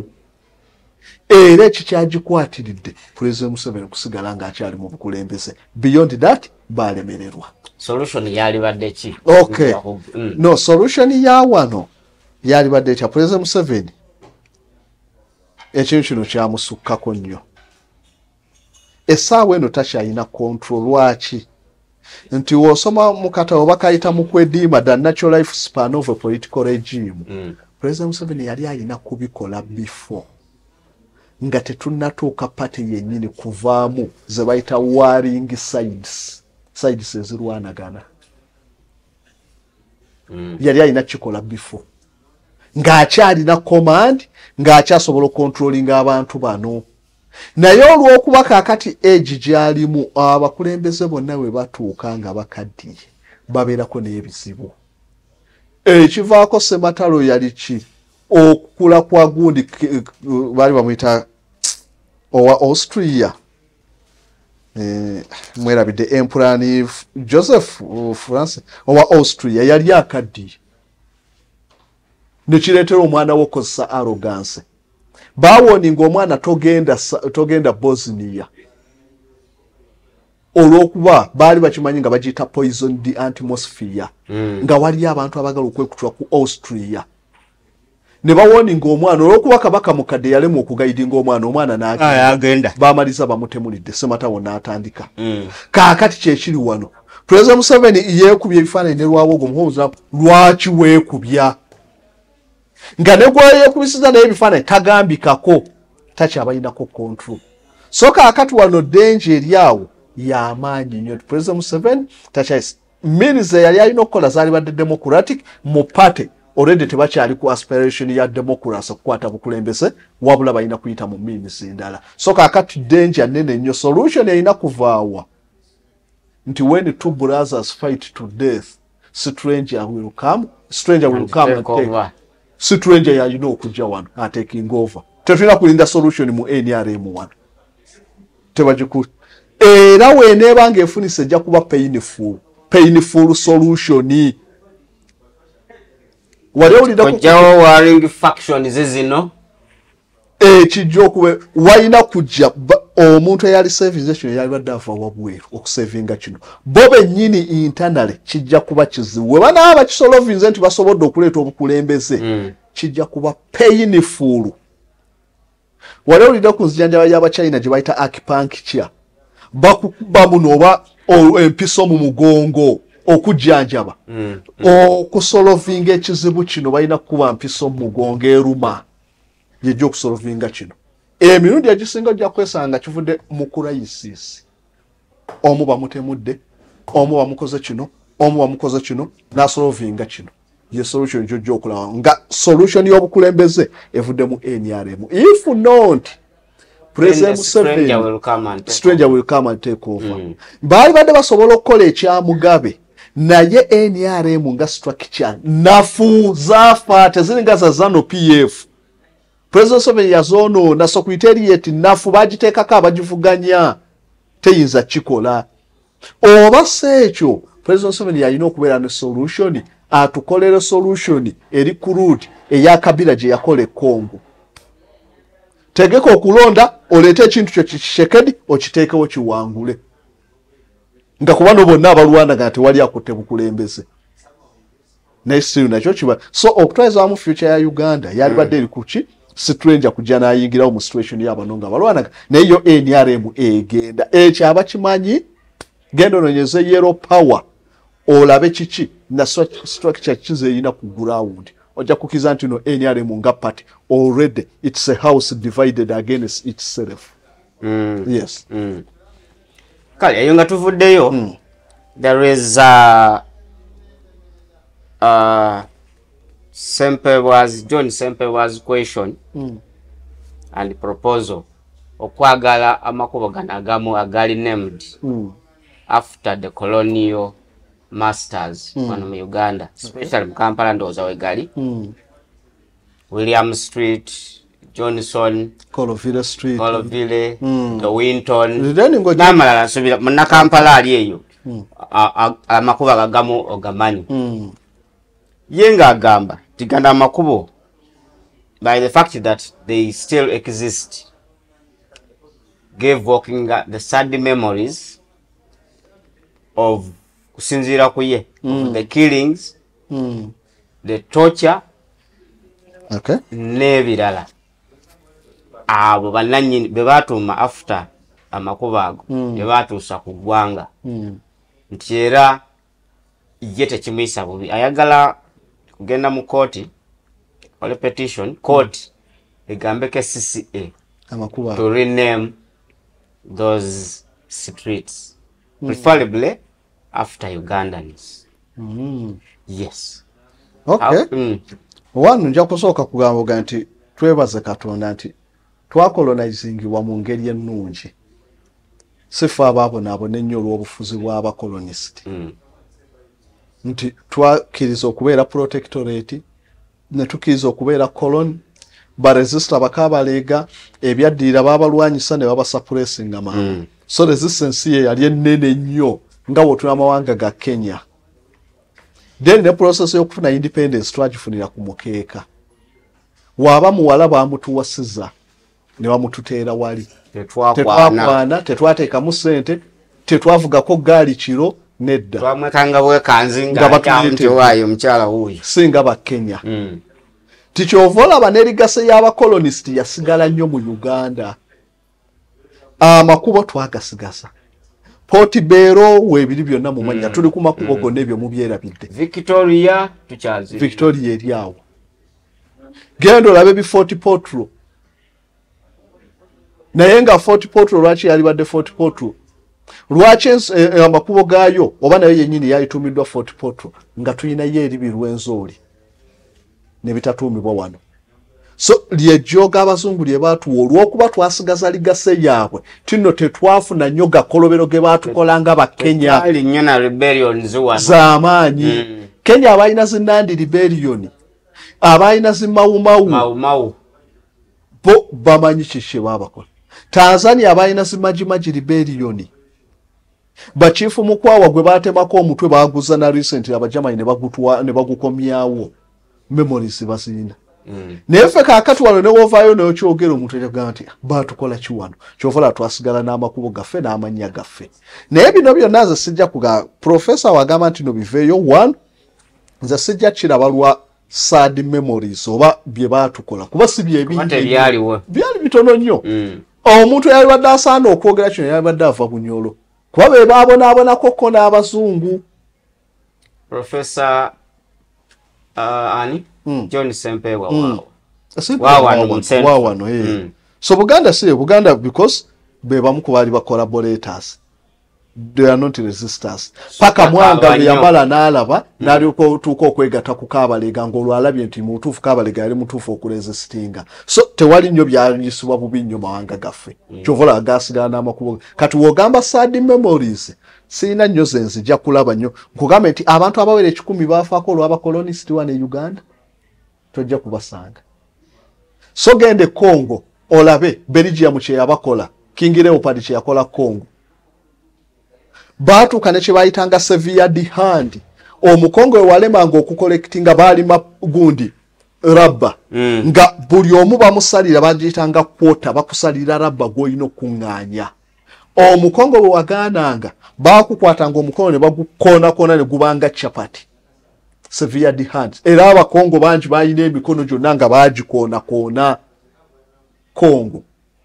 era ekikyagikwatiridde President Museveni kusigala ng'akyali mu bukulembeze. Beyond that baalemererwa. Solution yali badde ki? Okay. No solution ya wano yali badde kya President Museveni ekintu kino kyamusukkako nnyo. Essaawa eno takyalina control. Lwaki? Nti w'osoma mu katabo bakayita mu kwediima the natural life span of a political regime. President Museveni yali alina kubikola before nga tetunnatuuka pate yennyini kuvaamu ze bayita warring sides ezirwanagana. Yali alina kikola before ng'akyalina command ng'akyasobola controllinga abantu bano. Naye olw'okuba kaakati age gy'alimu abakulembeze bonna we batuuka nga bakaddiye babeerako n'ebizibu. Ekivaako Ssematalo yali ki? Okukula kwa gundi baali bamuyita owa Austria. Mwerabidde Emperor Joseph France owa Austria yali akaddiye. Nekireetera omwana w'okozesa arrogance. Baawoninga omwana togenda Bosnia. Olw'okuba baali bakimanyi nga bagiyita poison the atmosphere. Nga waliyo abantu abagala okwekutula ku Austria. Ne bawoninga omwana olw'okuba kabaka mukadde yalema okugayidinga omwana n'agenda. Baamaliza bamutemulidde Ssematawo n'atandika. Kaakati kyekiri wano. President Museveni yeekubya ebifaananyi ne lwawogo Muhoozi lwaki weekubya? Nga ne gweyekubisiza naye ebifaananyi tagambikako takyabayinako control. So kaakati wano danger eri awo y'amaanyi nnyo. President Museveni takyayisa means yali alina okukola zaali badde democratic mu party already tebakyali ku aspiration ya democracy okukwata bukulembeze wabula balina kuyita mu means endala. So kaakati danger nene nnyo. Solution erina kuvaawa nti when two brothers fight to death stranger will come and take. Stranger yalina okujja wano taking over. Tetulina kulinda solution mu NRM wano. era weeneba ng'efunisa ejja kuba painful solution. Wali owulira kujjawo warring factions zino kijja okuba walina kujja omuntu eyali savings kino yali badde ava wabweru okusavinga kino bo bennyini internally kijja kuba kizibu we banaaba bakisolovinze nti basobodde okuleeta obukulembeze kijja kuba painful. Wali owulira ku nzijanjaba y'abachina gye bayita acupuncture bakukuba muno oba empiso mu mugongo okujjanjaba okusolovinga ekizibu kino balina kukuba mpiso mu mugongo eruma yejja okusolovinga kino. Emirundi egisinga ojja kwesanga kivudde mu crisis. Omu bamutemudde, omu bamukoze kino, omu bamukoze kino n'asolovinga kino. Ye solution gy'ojja okulaba nga solution y'obukulembeze evudde mu NRM. If not, President Museveni, stranger will come and take over. Baali badde basobola okukola ekya Mugabe naye NRM nga structure nafu zaafa teziringa za ZANU PF. President Museveni yazono na secretariat nafu bagiteekako abagivuganya teyinza kikola. Oba sekyo President Museveni yalina okubeera ne solution atukolere solution eri kurudi eya Kabila gye yakola e Congo. Tegeka okulonda oleete ekintu kyo kishekedi okiteekewo kiwangule. Nga kubano bonna abalwandaga nti wali akutte bukulembeze. Naye nakyo kiba. So okutwaliza mu future ya Uganda yali badde eri kuki stranger kujja n'ayingirawo mu situation y'abano nga balwanaga naye yo NRM egenda ekyo abakimanyi genda ononyeze yellow power olabe kiki na structure kize erina ku ground ojja kukiza nti no NRM nga party already it's a house divided against itself. Yes. Kale eyo nga tuvuddeyo there is John Sempewa's question and proposal okwagala amakubo gano agamu agali named after the colonial masters wano mu Uganda, especially mu Kampala ndowooza wegali William Street, Johnson, Coloville Street, the Winton n'amalala nsubira munnakampala ali eyo amakubo agamu ogamanyi. Ye ng'agamba tigana amakubo by the fact that they still exist gave walking the sad memories of kusinzira kuye the killings the torture n'ebirala abo bannannyini be baatuuma after amakubo ago be baatuusa ku ggwanga nti era ye tekimuyisa bubi ayagala kugenda mu kooti ole petition court egambeko CCA amakubo to rename those streets preferably after Ugandans. Yes. Okay. One nja kusooka kugamba nti twebaze Katonda nti twakolonizingibwa mu ngeri ennungi. Sifa ababo nabo n'ennyo olw'obufuzi bw'abakolonist. Nti twakiriza okubeera protectorate ne tukiriza okubeera colony baresista bakabaleega ebyaddirira babalwanyisa ne babasuppressinga maama. So resistance ye yali ennene nnyo nga wotuna amawanga ga Kenya. Then the process y'okufuna independence twagifunira ku mukeeka. Waba muwala bamutuwasiza ne bamututeera wali. Tetwakwana, tetwateekamu ssente, tetwavugako gaali kiro nedda. Twamwekanga bwekanzinga nti waayo mukyala wuuyo. Singa ba Kenya. Tikyova olaba n'erigase y'abakolonist yasigala nnyo mu Uganda. Amakubo twagasigasa. Portibero webiri byonna mu manya tuli ku makubo gonna ebyo mubyerabidde. Victoria tukyazi. Victoria eriawo. Gendo labe bi Fort Portal. Naye nga Fort Portal lwaki yali badde Fort Portal. Lwaki amakubo gaayo oba nayo yennyini yayitumiddwa Fort Portal nga tulina ye eri birwenzoli ne bitatuumibwa wano. So lyejjoga abazungu lye baatuwa olw'okuba twasigaza ligase yaabwe tino tetwafuna nnyo gakolobero ge baatukolanga ba Kenya z'amaanyi. Kenya abalina zi Nandi rebellion abalina zi Mau bo bamanyi kiki babakola. Tanzania abalina zi Maji rebellion bachifu mukwawa gwe batemako omutwe baguza na recently abajamani ne bagutwa ne bagukomyawo memories basina nefe kakati wano ne wovayo ne okyogera omuntu ekyaga nti batukola kiwano kyovola twasigala n'amakubo gaffe n'amanya gaffe naye bino byonna nze sijja kuga professor wagamba nti no biveeyo one nze sijja kiraba lwa sad memories oba bye batukola kuba si byebingi byali bitono nnyo omuntu yali badde asaana okwogera kino yali badde ava bunyolo kuba be baabonaabonako ko n'abazungu Professor ani John Sempewa wawano so Buganda because be bamu ku bali ba collaborators they are not resistors paka mwanga yamala n'alaba n'aliko tuko okwegata ku Kabalega ng'olwalabye nti mutuufu Kabalega yali mutuufu okuresistinga so tewali nnyo byayisibwa bubi nnyo mawanga gaffe kyovola agasigala n'amakubo kati wogamba sad memories sina nnyo zenzi nzija kulaba nnyo nkugamba nti abantu abawera 10 baafaako olw'abakolonisti wane Uganda tojja kubasanga so gende Congo olabe Belgium kye yabakola King Leopold kye yakola Congo batu kane kye bayitanga severe hand omukongo walemanga okukollectinga bali magundi rabba nga buli omu bamusalira bagitanga kwota bakusalira rabba goyino kunganya omukongo bwe wagananga bakukwatanga omukono ne bagukona ne gubanga chapati severe hand era abakongo bangi bayina emikono gyonna nga bagikona Kongo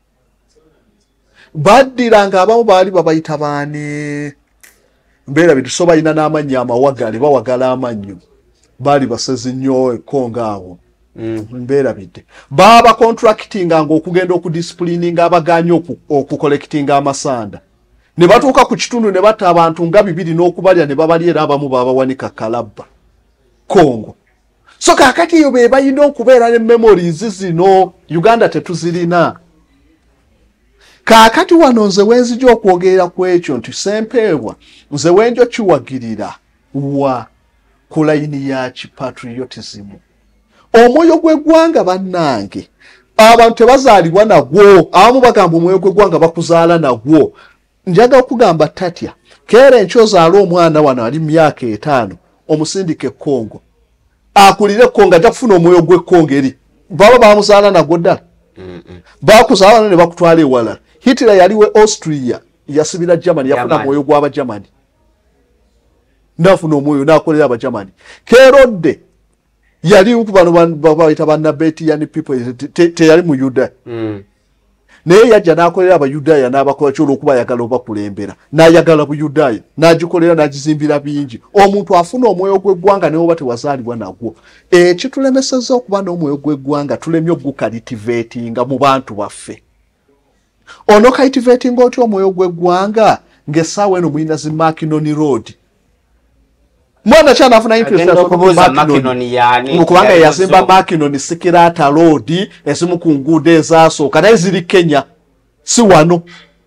baddiranga abamu baali babayita baane mbeera bitusoba ina n'amanya amawagale bawagala amanyo baali basezi nnyo Kongo awo mbeera bidde baba contracting nga okugenda okudisciplininga abaganya okucollectinga amasanda ne batuuka ku kitundu ne batta abantu nga 2 n'okubalya ne babalya era abamu babawanika kalabba Kongo so kakati yo be bayina okubeera ne memories zino Uganda tetuzirina kakati wano nze wenzija okwogerera ku ekyo nti Sempeebwa nze wenjo kiwagirira wa ku layini ya patriotism omwoyo gw'eggwanga bannange abantu tebazaalibwa nagwo abamu bagamba omwoyo gw'eggwanga bakuzaala nagwo njaga okugamba tatya kera enkyozaala omwana wano ali myaka 5 omusindike Kongo akulire Kongo ajja kufuna omwoyo gw'ekkongo eri baba bamuzaala nagwo ddala bakuzaala ne bakutwala ewala Hitler yaliwe Austria yasibira Germany yafuna mwoyo gw'aba Germany nafuna omwoyo nakolera aba Germany Kerode yali ku bano babayita bannabeti yani people teyali mu Yuda naye yajja nakolera aba Yudaya n'abakola kyolo okuba yagala obakulembera n'ayagala bu Yudaya n'agikolera n'agizimbira bingi omuntu afuna omwoyo gw'eggwanga newo bate wazaalibwa nagwo ekitulemeseza okuba n'omwoyo gw'eggwanga tulemye ogucultivatinga mu bantu baffe ono cultivating otyo omwoyo gw'eggwanga ng'essaawa eno muyina zi Makinoni Road mwana chana afuna interest okubuza Makinoni yani kubanga yazimba Makinoni Sikirata Road esimu ku nguudo ezasooka naye ziri Kenya si wano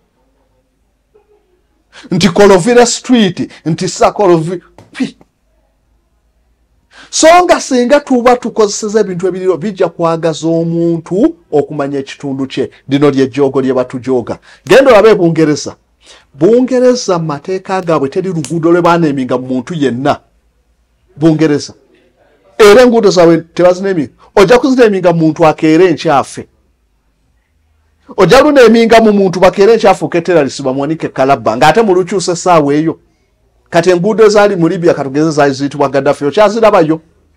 nti Kolovira Street nti Sakolovi songa singa tuba tukozeseza ebintu ebiriro bijja kwagaza omuntu okumanya ekitundu kye dino lye jogo lye batujoga gendo labe Bungereza mateeka gaabwe teri luguudo lwe baaneminga mu muntu yenna Bungereza era enguudo zaabwe tebazineminga ojja kuzineminga mu muntu akeere enkyafe ojja luneminga mu muntu bakeere enkyafe oketeralisi bamwanike kalabba ng'ate mu lukyusa essaawa eyo kati enguudo ezaali mu Libya katugeze zaali ziyitibwa Gaddafi okyazirabayo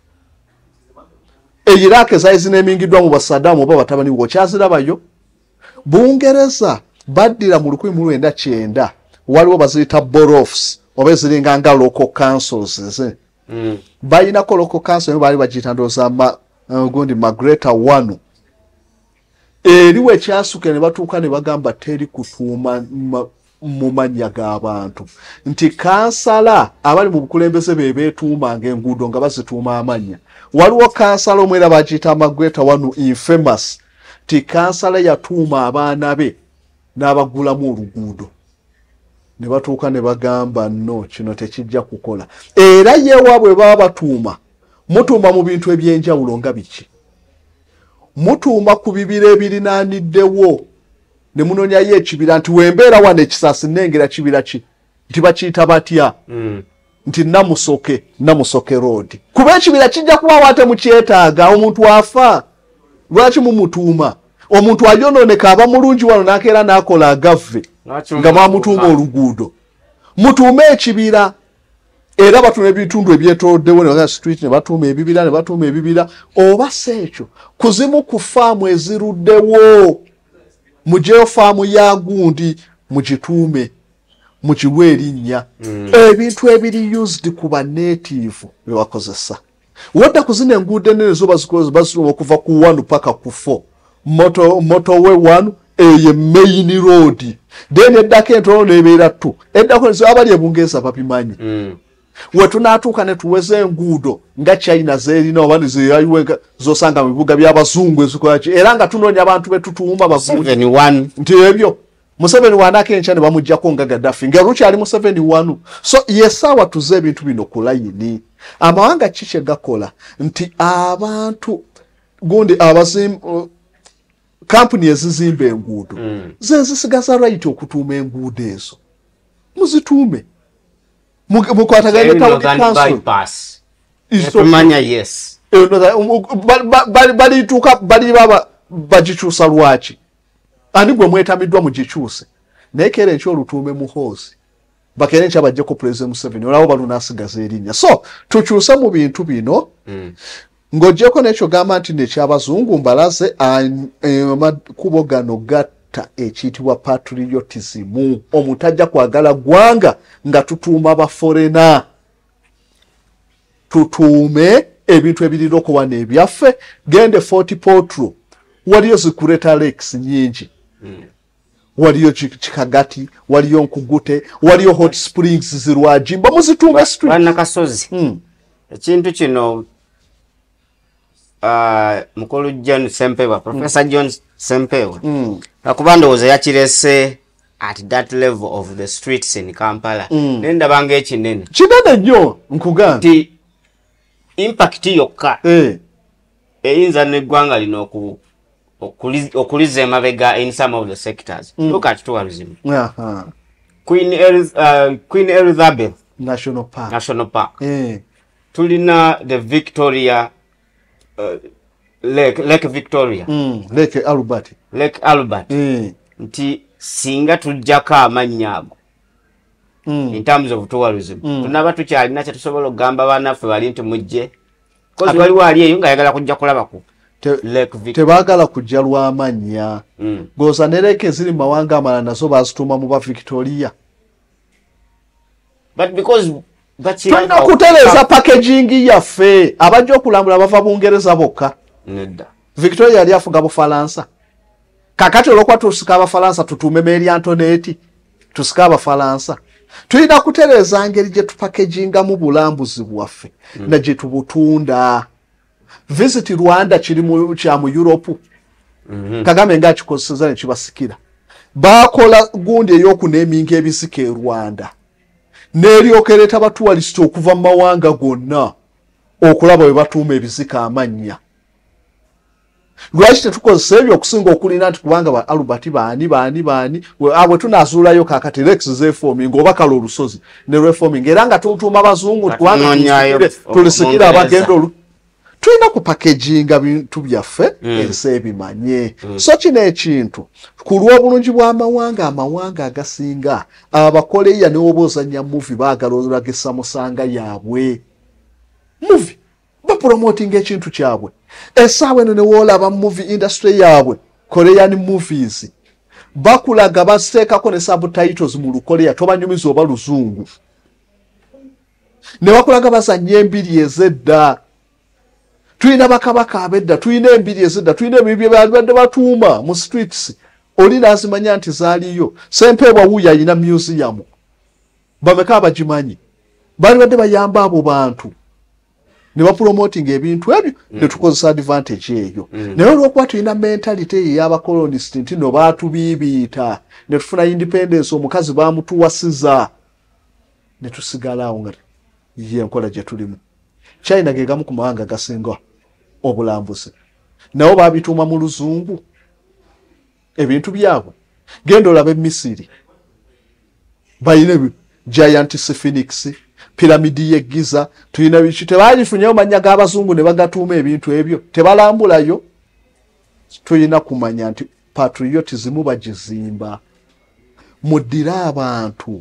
Iraq ezaali zinemingiddwa mu Saddam oba batabani bo okyazirabayo Bungereza baddira mu 1909 waliwo baziyita boroughs oba eziringa nga local councils bayina ko local council bali bagiyita ndooza gundi Magreta 1 eriwe kyasuke ne batuuka ne bagamba teri kutuuma mu mannya g'abantu nti kansala abali mu bukulembeze beetuumanga enguudo nga bazituuma amannya waliwo kansala omwera bagiyita Magreta 1 infamous ti kansala yatuuma abaana be n'abagulamu oluguudo ne batuuka ne bagamba no kino tekijja kukola era yeewabwe baba batuuma mutuuma mu bintu ebyenjawulo nga biki mutuuma ku bibira ebirinaaniddewo ne munonyayo ekibira nti wembeera wane ekisasi nnengera kibira ki nti bakiyita batya nti namusoke road kuba ekibira kijja kuba wate mukyetaaga omuntu afa lwaki mumutuuma omuntu ayonooneka aba mulungi wano nakeera nakola agavve nga mwamutuuma oluguudo mutuume ekibira era batuuma ebitundu ebyetooloddewo ne baga street ne batuuma ebibira oba sekyo kuzimu ku faamu eziruddewo mujeyo faamu ya gundi mugituume mukiwe erinnya ebintu ebiri used ku ba native bewakozesa wadda kuzina enguudo ennene zo bazikola okuva ku 1 paka ku 4 motorway 1 eye main road then eddako entono nebeera 2 eddako zo abali ebungeesa babimanyi wetunaatuuka ne tuweze enguudo nga China zerina oba zeyayiwenga zosanga mu bibuga by'abazungu ezikolaki era nga tunoonya abantu betutuuma bavugi 71 nti ebyo Museveni wanake enchane bamujjako nga Gaddafi nga luchi ali Museveni wanu so yesawa tuze ebintu bino kulayini amawanga chiche gakola nti abantu gundi abazim company ezizimbe enguudo zesigaza right okutuuma enguudo ezo muzituume mukwatagane tawo bypass manya yes bali tuka bali baba bajichusa lwachi ani gwe mwetamiddwa mugikyuse nekere ekyo olutuume muhoozi bakere nti abajjeko President Museveni olabo balunasigaza erinnya so tukyuse mu bintu bino ng'ojjeko n'ekyo gamba nti nekyabazungu mbalaze amakubo gano gatta ekiyitibwa patriotism omuntu ajja kwagala ggwanga nga tutuuma baforena tutuume ebintu ebirira okuwana ebyaffe gende Fort Portal waliyo zikureta lakes nyingi waliyo Chikagati waliyo Nkugute waliyo Hot Springs zirwajimba muzituume street bana kasozi ekintu kino mukulu John Sempewa Professor John Sempewa akuba ndowooza yakirese at that level of the streets in Kampala nenda bange ekinene nnyo nkugamba ti impact yokka eyinza n'eggwanga lino okuliza emabega in some of the sectors look at tourism Queen Elizabeth National Park tulina the Victoria Lake Victoria Lake Albert nti singa tujjako amannya ago in terms of tourism tunaba tukyalina kye tusobola okugamba banaffe bali nti mujje kozi waliwo ali eyo nga yagala kujja kulabako tebaagala kujja lw'amannya goza ne leke ziri mawanga amalala nazo bazituuma mu ba Victoria but because tulina kutereeza packaging yaffe abajja okulambula bava Bungereza bokka nedda Victoria yali afuga Bufalansa kakati olwokuba tusika Abafalansa tutuume Mary Antoinette tusika Abafalansa tulina kutereeza ngeri gye tupackaginga mu bulambuzi bwaffe na gye tubutunda Visit Rwanda kya mu Europe Kagame nga kikozeseza ne kibasikira bakola gundi ey'okuneeminga ebisika e Rwanda n'eryokereta batuwalisita okuva mu mawanga gonna okulaba bwe batuuma ebisika amannya lwaki tetukozesa ebyo okusinga okulina nti kubanga ba Albert baani abwe tunaazuulayo kakati Rex zeefoomi ng'oba kale olusozi ne reforming era nga tutuuma abazungu kubanga tulisikira abagenda tulina ku packaginga bintu byaffe ensi ebimanye so kino ekintu ku lw'obulungi bw'amawanga agasinga abakoleya ne woba ozannya movie baagala olagisa musanga yaabwe movie bapromotinga ekintu kyabwe essaawa eno ne woolaba movie industry yaabwe Korean movies bakulaga baziteekako ne subtitles mu Lukoleya tobanyumiza oba Luzungu ne bakulaga bazannya embiri ez'edda tulina bakabaka abedda tulina embiri ezedda tulina ebibye badde batuuma mu streets oli lazimanya nti zaaliyo Sempewa wuya alina museum bameka abagimanyi bali badde bayamba abo bantu ne bapromoting ebintu ebyo ne tukozesa advantage eyo naye olwokuba tulina mentality y'abakolonist nti no baatubiibiita ne tufuna independence omukazi baamutuwasiza ne tusigalawo nga ye enkola gye tulimu China ge gamu ku mawanga gasinga obulambuzi nabo babituuma mu Luzungu ebintu byabwe genda olabe Misiri bayina Giant Sphinx, piramidi ye Giza, tulina biki tebalifunyeyo manya g'abazungu ne bagatuuma ebintu ebyo tebalambulayo. Tulina kumanya nti patriotism bagizimba. Muddire abantu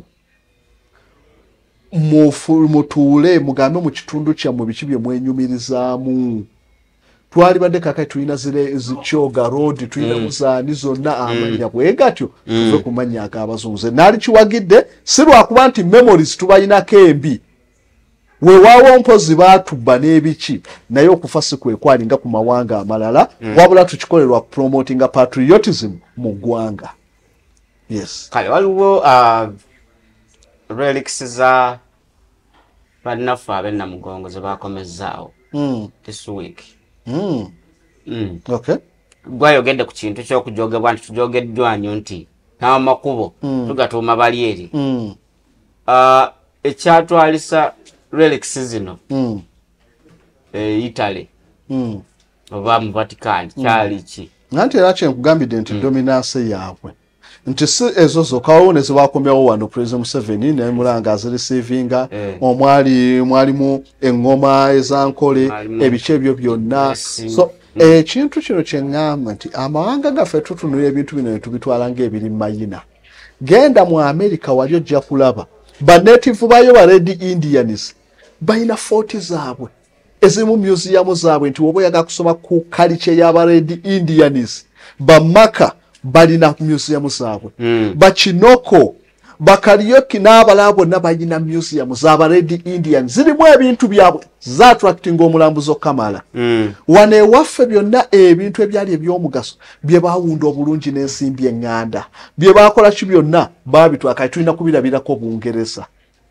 mutuule mugambe mu kitundu kyammwe biki bye mwenyumirizaamu. Twali badde kakati tulina zikyoga road tulina muzaani zonna amanya bwe gatyo tuve ku manya ag'abazungu. Ze naali kiwagidde si lwakuba nti memories tubayinako embi. Weewaawo mpozi baatubba n'ebiki naye okufa si kwekwalinga ku mawanga amalala wabula tukikolerwa promotinga patriotism mu ggwanga. Yes. Kale waliwo relics za bannaffe ab'ennamugongo ze baakomezzaawo this week. Okay. Gwayogedde ku kintu ky'okujogebwa nti tujogeddwa nnyo nti n'amakubo tugatuuma bali eri. Ekyatwalisa relics zino Italy oba mu Vatican kyali ki? Nanti era kyenkugambidde nti dominance yaabwe nti si ezo zokka waliwo ne zebakomyawo wano President Museveni ne mulanga azirecevinga mwalimu eŋŋoma ez'ankole ebice ebyo byonna. So ekintu kino kye ŋŋamba nti amawanga gaffe tutunula ebintu bino ne tubitwala ng'ebiri mayina. Genda mu America wali ojja kulaba banative bayo ba Red Indians bayina fort zaabwe ezimu museum zaabwe nti woba oyagala kusoma ku culture y'aba Red Indians bamaka balina museum zaabwe. Bakinoko Bakarioki n'abalala bonna balina museum z'aba Red Indians zirimu ebintu byabwe za attracting omulambuzi okamala. Wane waffe byonna ebintu ebyali eby'omugaso bye baawunda obulungi n'ensimbi eŋŋanda bye baakola ki byonna baabitwaka tulina kubirabirako Bungereza.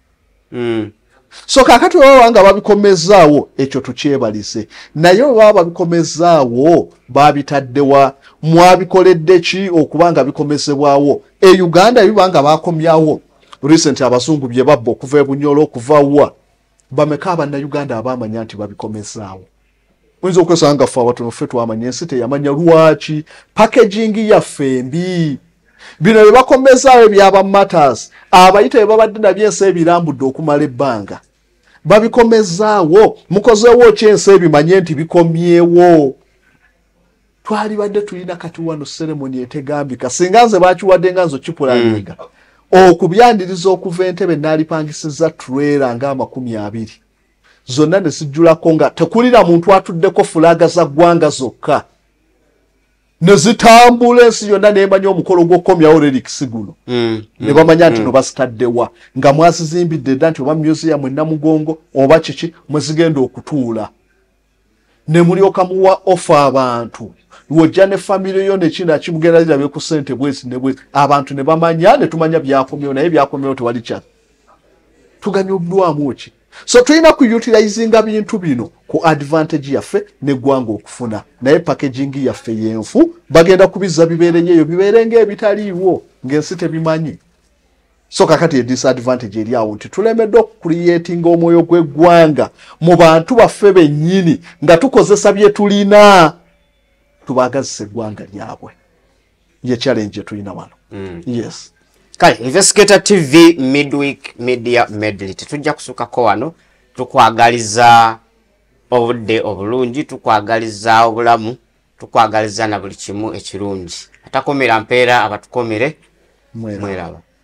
So kakati wawanga babikomezaawo ekyo tukyebalise naye baba babikomezaawo babitaddewa mwabikoledde ki okubanga bikomezebwawo Uganda bibanga bakomyawo recent abazungu bye babba okuva ebunyolo okuva wa bameka abannayuganda abamanya nti babikomezaawo. Oyinza okwesanga ffe abatono ffe twamanya ensi teyamanya lwaki packaging yaffe mbi. Bino bye bakomezaawo ebyaba matters abayita bye babadde nabyo ensi ebirambudde okumala ebbanga babikomezaawo mukozeewo ki ensi ebimanye nti bikomyewo. Twali badde tulina kati wano ceremony etegambika singa nze bakiwadde nga nzo kipulaninga okubyaniriza okuva Entebbe naalipangisiza trailer nga 20 zonna ne zijjulako nga tekulira muntu atuddeko fulaga za ggwanga zokka ne zitambula ensi yonna nemanya omukolo gw'okukomyawo relics guno ne bamanya nti no basitaddewa nga mwazizimbidde dda nti oba museum ennamugongo oba kiki mwe zigenda okutuula ne mulyoka muwa offer abantu wojja ne family yo nekina kimugendalira bye ku ssente bwesi ne bwesi abantu ne bamanya ne tumanya byakomyewo naye byakomyewo tewali kya tuganyuddwamu ki. So tulina kuyutilizinga bintu bino ku advantage yaffe neggwanga okufuna naye packaging yaffe yenfu bagenda kubiza bibeerenyeyo bibeerenga ebitaliiwo ng'ensi tebimanyi. So kakati disadvantage eri awo nti tulemedde okucreatinga omwoyo gw'eggwanga mu bantu baffe bennyini nga tukozesa bye tulina tubaagazisa eggwanga lyabwe. Ye challenge tulina wano. Yes. Kale Investigator TV midweek media medley tetujja kusukako wano tukwagaliza obudde obulungi tukwagaliza obulamu tukwagaliza na buli kimu ekirungi atakomera mpeera abatukomere mweraba.